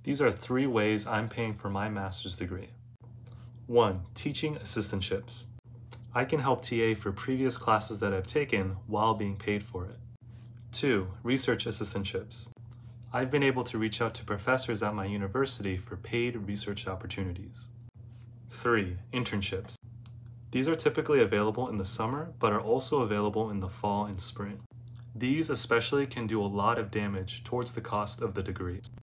These are 3 ways I'm paying for my master's degree. 1. Teaching assistantships. I can help TA for previous classes that I've taken while being paid for it. 2. Research assistantships. I've been able to reach out to professors at my university for paid research opportunities. 3. Internships. These are typically available in the summer, but are also available in the fall and spring. These especially can do a lot of damage towards the cost of the degree.